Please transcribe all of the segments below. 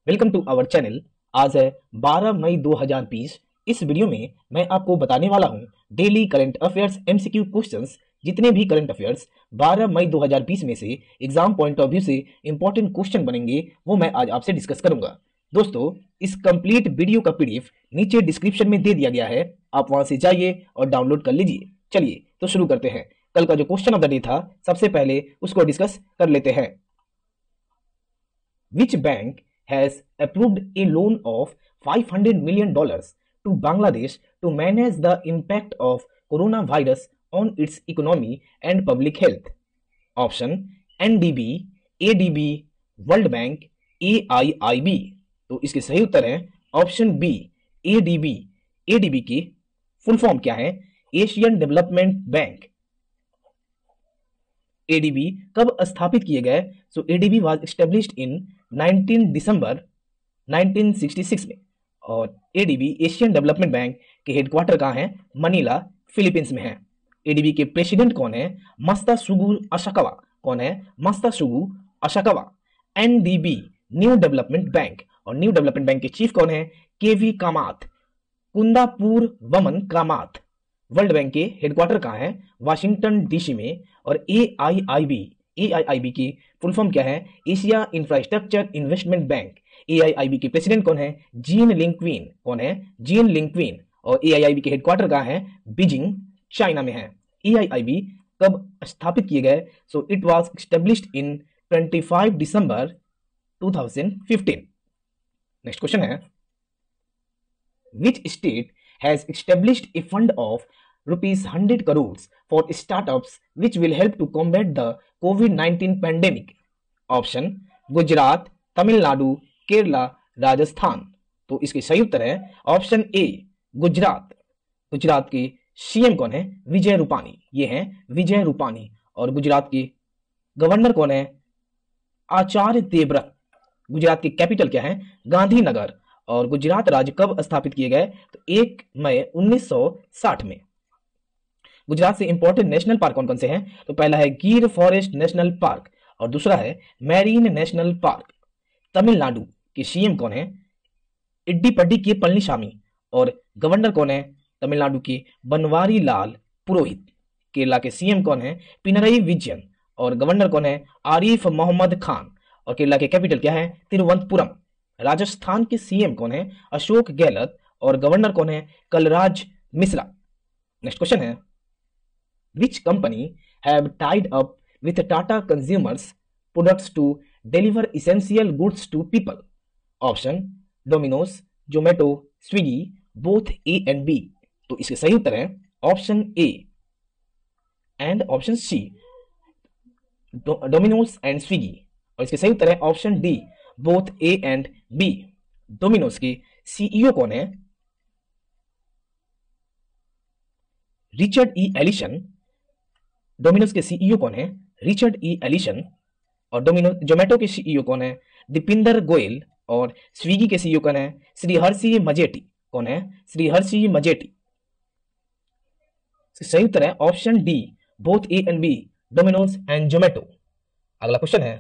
Welcome to our channel. आज है 12 मई 2020। इस वीडियो में मैं आपको बताने वाला हूं daily current affairs MCQ questions. जितने भी करंट अफेयर्स 12 मई 2020 में से एग्जाम पॉइंट ऑफ व्यू से इंपॉर्टेंट क्वेश्चन बनेंगे वो मैं आज आपसे डिस्कस करूंगा। दोस्तों, इस कंप्लीट वीडियो का पीडीएफ नीचे डिस्क्रिप्शन में दे दिया गया है, आप वहां से जाइए और डाउनलोड कर लीजिए। चलिए तो शुरू करते हैं। कल का जो क्वेश्चन ऑफ द डे था, सबसे पहले उसको डिस्कस कर लेते हैं। Which bank has approved a loan of $500 million to Bangladesh to manage the impact of coronavirus on its economy and public health? Option NDB, ADB, World Bank, AIIB। तो इसके सही उत्तर है ऑप्शन बी, ADB। ADB की full form क्या है? Asian development bank. ADB कब स्थापित किए गए? So ADB was established in 19 दिसंबर 1966 में। और ADB एशियन डेवलपमेंट बैंक के हेडक्वार्टर कहाँ है? मनीला, फिलीपींस में है। ADB के प्रेसिडेंट कौन है? Masatsugu Asakawa. कौन है? Masatsugu Asakawa. NDB new development bank, और न्यू डेवलपमेंट बैंक के चीफ कौन है? KV कामात, कुंदापुर वमन कामात। वर्ल्ड बैंक के हेडक्वार्टर कहाँ है? वाशिंगटन डीसी में। और AIIB की फुल फॉर्म क्या है? Asia infrastructure investment bank. AIIB के प्रेसिडेंट कौन है? Jin Liqun. कौन है? Jin Liqun. और AIIB के हेडक्वार्टर कहाँ है? बीजिंग, चाइना में है। AIIB कब स्थापित किए गए? So it was established in 25 दिसंबर 2015। नेक्स्ट क्वेश्चन है, Which state has established a fund of rupees 100 crores for startups which will help to combat the COVID-19 pandemic? Option Gujarat, Tamil Nadu, Kerala, Rajasthan. तो इसके सही उत्तर है ऑप्शन ए, गुजरात। गुजरात के सीएम कौन है? विजय रूपानी। ये हैं विजय रूपानी। और गुजरात के गवर्नर कौन है? आचार्य देवव्रत। गुजरात की कैपिटल क्या है? गांधीनगर। और गुजरात राज्य कब स्थापित किए गए? तो 1 मई 1960 में। गुजरात से इंपॉर्टेंट नेशनल पार्क कौन कौन से हैं? तो पहला है गिर फॉरेस्ट नेशनल पार्क, और दूसरा है मैरीन नेशनल पार्क। तमिलनाडु के सीएम कौन है? इड्डीपड्डी के पळनिसामी। और गवर्नर कौन है? तमिलनाडु के बनवारी लाल पुरोहित। केरला के सीएम कौन है? पिनरई विजयन। और गवर्नर कौन है? आरिफ मोहम्मद खान। और केरला के कैपिटल क्या है? तिरुवनंतपुरम। राजस्थान के सीएम कौन है? अशोक गहलोत। और गवर्नर कौन है? कलराज मिश्रा। नेक्स्ट क्वेश्चन है, which company have tied up with Tata consumers products to deliver essential goods to people? Option Domino's, Zomato, Swiggy, both A and B. तो इसके सही उत्तर है option A and option C, Domino's and Swiggy. और इसके सही उत्तर है option D, both A and B. Domino's के सीईओ कौन है? Richard E Allison. डोमिनोज के सीईओ कौन है? Richard E Allison. और जोमेटो के सीईओ कौन है? दीपिंदर गोयल। और स्विगी के सीईओ कौन है? श्रीहर्षि मजेटी। कौन है? श्रीहर्षि मजेटी। सही उत्तर है option D, both A and B, Domino's and Zomato. अगला क्वेश्चन है,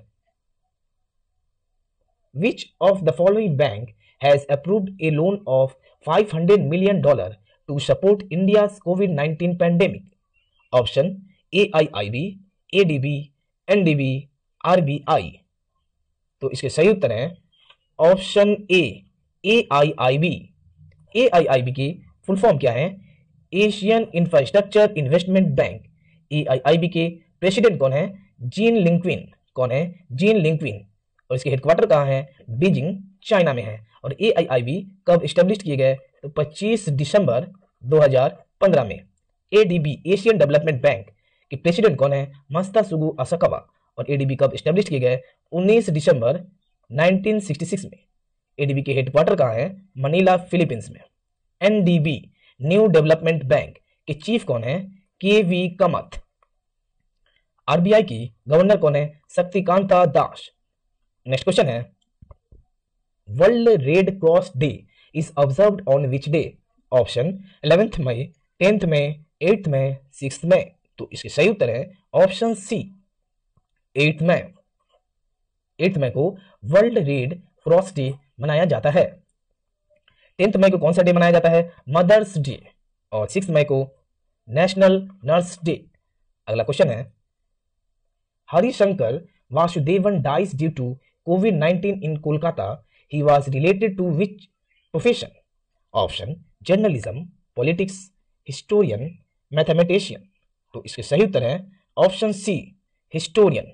Which of the following bank has approved a loan of $500 million to support India's COVID-19 pandemic? Option AIIB, ADB, NDB, RBI। तो इसके सही उत्तर है ऑप्शन ए, AIIB। AIIB की full form क्या है? Asian infrastructure investment bank. AIIB के president कौन है? Jin Liqun. कौन है? Jin Liqun. और इसके हेडक्वार्टर कहाँ है? बीजिंग, चाइना में है। और AIIB कब एस्टेब्लिश किए गए? तो 25 दिसंबर 2015 में। ADB एशियन डेवलपमेंट बैंक के प्रेसिडेंट कौन है? Masatsugu Asakawa. और ADB कब एस्टेब्लिश किए गए? 19 दिसंबर 1966 में। ADB के हेडक्वार्टर कहाँ है? मनीला, फिलीपींस में। NDB न्यू डेवलपमेंट बैंक के चीफ कौन है? KV कामत। RBI की गवर्नर कौन है? शक्तिकांता दास। नेक्स्ट क्वेश्चन है, world red cross day is observed on which day? Option 11 मई, 10 मई, 8 मई, 6 मई। तो इसके सही उत्तर है ऑप्शन सी, 8 मई। 8 मई को वर्ल्ड रेड क्रॉस डे मनाया जाता है? 10 मई को कौन सा डे मनाया जाता है? Mother's day. और 6 मई को नेशनल नर्स डे। अगला क्वेश्चन है, Harishankar Vasudevan dies due to COVID-19 in Kolkata, he was related to which profession? Option journalism, politics, historian, mathematician. तो इसके सही उत्तर है ऑप्शन सी, हिस्टोरियन।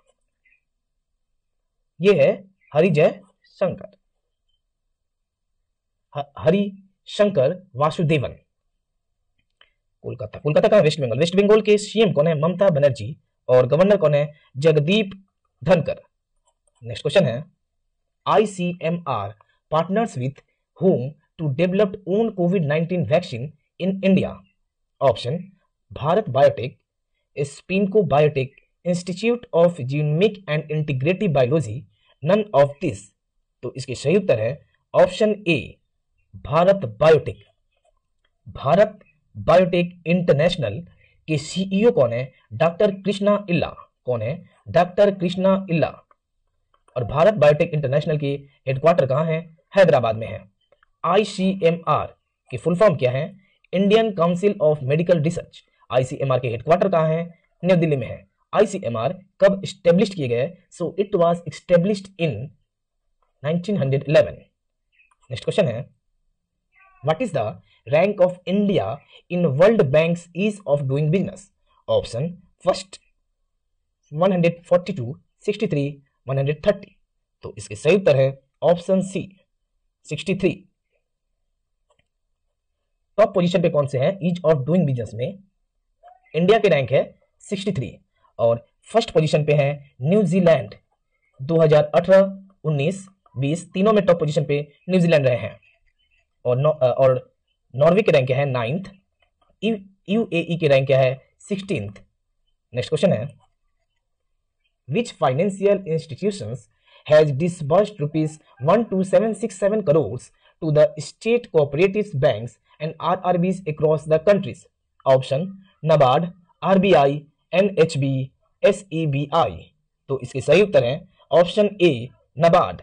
ये है हरिजय शंकर, हरिशंकर वासुदेवन। कोलकाता, कोलकाता का वेस्ट बंगाल। वेस्ट बंगाल के सीएम कौन है? ममता बनर्जी। और गवर्नर कौन है? जगदीप धनकर। नेक्स्ट क्वेश्चन है, ICMR partners with whom to develop own COVID-19 vaccine in India? Option Bharat biotech, Spinco biotech, institute of genomic and integrative biology, none of this. तो इसके सही उत्तर है option A, Bharat biotech. Bharat biotech international के CEO कौन है? Doctor Krishna इल्ला। कौन है? डॉक्टर कृष्णा इल्ला। और भारत बायोटेक इंटरनेशनल की हेडक्वार्टर कहां है? हैदराबाद में है। ICMR की फुल फॉर्म क्या है? Indian council of medical research. ICMR के हेडक्वार्टर कहां है? न्यू दिल्ली में है। ICMR कब स्टेब्लिश किए गए? So it was established in 1911। Next question है, what is the rank of India in world bank's ease of doing business? Option first 142, 63, 130। तो इसके सही उत्तर है ऑप्शन सी, 63। टॉप पोजीशन पे कौन से हैं ईज ऑफ डूइंग बिजनेस में? इंडिया के रैंक है 63 और फर्स्ट पोजीशन पे है न्यूजीलैंड। 2018, 19, 20 तीनों में टॉप पोजीशन पे न्यूजीलैंड रहे हैं। और नॉर्वे के रैंक क्या है? 9th। UAE के रैंक क्या है? 16th। नेक्स्ट क्वेश्चन है, which financial institutions has disbursed rupees 12767 crores to the state cooperative banks and RRBs across the countries? Option NABARD, RBI, NHB, SEBI। तो इसके सही उत्तर है ऑप्शन ए, नबार्ड।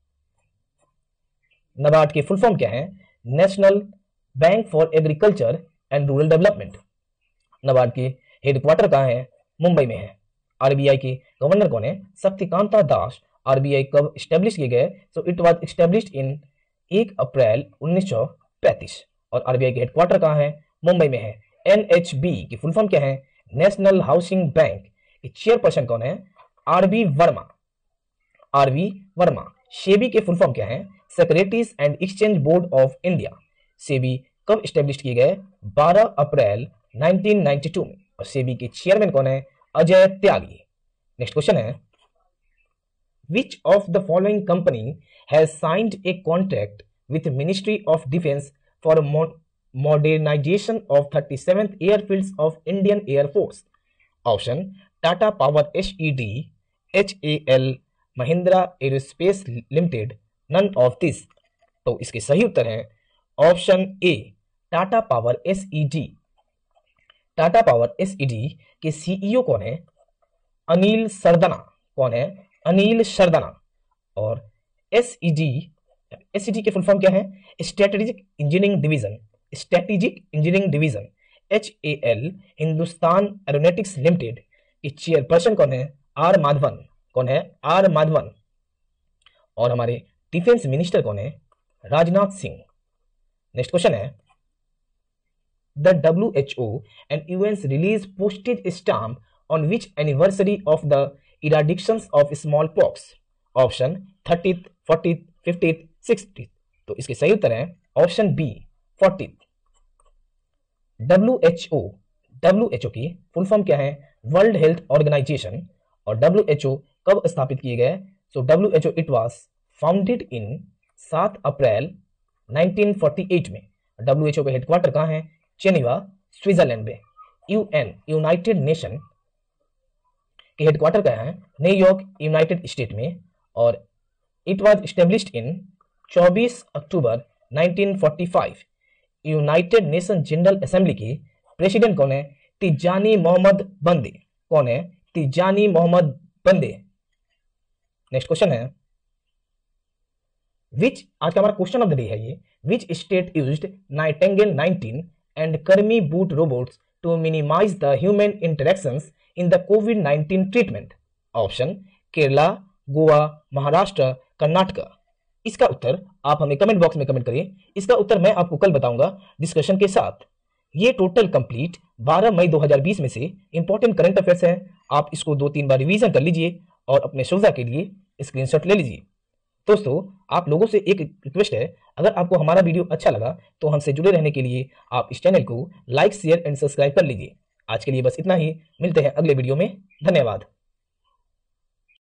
नबार्ड की फुल फॉर्म क्या है? National bank for agriculture and rural development. NABARD की headquarter कहाँ है? मुंबई में है। आरबीआई के गवर्नर कौन है? शक्तिकांता दास। आरबीआई कब स्टैब्लिश किए गए? So it was established in 1 April 1935 और आरबीआई के हेडक्वार्टर कहाँ है? मुंबई में है। एनएचबी की फुल फॉर्म क्या है? National housing bank. चेयरपर्सन कौन है? आरबी वर्मा। आरबी वर्मा। सेबी के फुल फॉर्म क्या है? Securities and exchange board of India. SEBI कब स्टैब्लिश किए गए? 12 अप्रैल 1992 में। और सेबी के चेयरमैन कौन है? अजय त्यागी। नेक्स्ट क्वेश्चन है, which of the following company has signed a contract with ministry of defence for modernization of 37th airfields of Indian air force? Option Tata power SED, HAL, Mahindra aerospace limited, none of this. तो इसके सही उत्तर है option A, Tata power SED। Tata power SED के CEO कौन है? अनिल सरदना। कौन है? अनिल सरदना। और SED के फुल फॉर्म क्या है? Strategic engineering division. Strategic engineering division. HAL, Hindustan aeronautics limited के चेयरपर्सन कौन है? आर माधवन। कौन है? आर माधवन। और हमारे डिफेंस मिनिस्टर कौन है? राजनाथ सिंह। नेक्स्ट क्वेश्चन है, the WHO and UN's release postage stamp on which anniversary of the eradications of smallpox? Option 30th, 40th, 50th, 60th। तो इसके सही उत्तर है ऑप्शन बी, 40th। WHO की फुल फॉर्म क्या है? World health organisation. और WHO कब स्थापित किए गए? So WHO it was founded in 7 April 1948 में। WHO का हेडक्वार्टर कहाँ है? जेनेवा, स्विट्जरलैंड में। UN, यूनाइटेड नेशन के हेडक्वार्टर कहाँ है? न्यूयॉर्क, यूनाइटेड स्टेट में। और it was established in 24 October 1945। United nation general assembly के प्रेसिडेंट कौन है? तिजानी मोहम्मद बंदे। कौन है? तिजानी मोहम्मद बंदे। नेक्स्ट क्वेश्चन है, विच, आज का हमारा क्वेश्चन ऑफ द डे है ये, which state used Nightingale 19 and Karmi bot robots to minimise the human interactions in the कोविड-19 ट्रीटमेंट? ऑप्शन केरला, गोवा, महाराष्ट्र, कर्नाटका। इसका उत्तर आप हमें कमेंट बॉक्स में कमेंट करिए। इसका उत्तर मैं आपको कल बताऊंगा डिस्कशन के साथ। ये टोटल कंप्लीट 12 मई 2020 में से इंपॉर्टेंट करंट अफेयर्स हैं। आप इसको 2-3 बार रिवीजन कर लीजिए और अपने सुविधा के लिए स्क्रीनशॉट ले लीजिए। दोस्तों, आप लोगों से एक रिक्वेस्ट है, अगर आपको हमारा वीडियो अच्छा लगा तो हमसे जुड़े रहने के लिए आप इस चैनल को लाइक, शेयर एंड सब्सक्राइब कर लीजिए। आज के लिए बस इतना ही, मिलते हैं अगले वीडियो में। धन्यवाद।